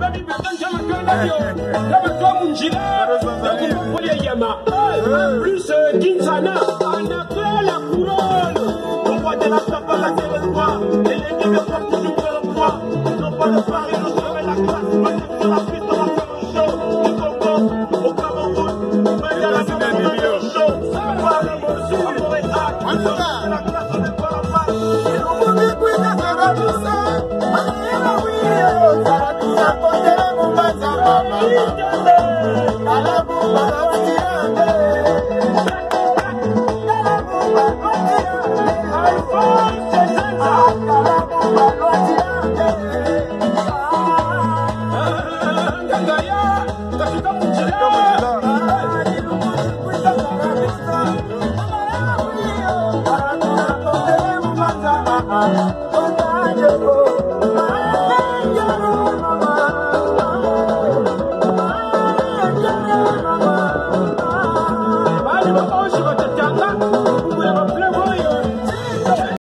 Plus Kinsana, on a créé la couronne. On voit de la table à la terre de droit. Et les nègres portent du poids. Non pas le pari, nous sommes la classe. On la piste, on va faire un show. Au Congo, au Cameroun, mais à la table, on va faire un show. Ça va le monsieur, on pourrait hack. On va la classe, on n'est pas la face. Et nous, on est plus à faire tout ça. Ça va tout ça, côté, mon bazar, maman.